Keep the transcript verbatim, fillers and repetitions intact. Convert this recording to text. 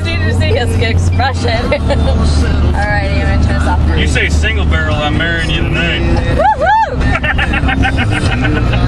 just need to see his expression. Alrighty, I'm gonna turn this off. You say single barrel, I'm marrying you tonight. Woohoo!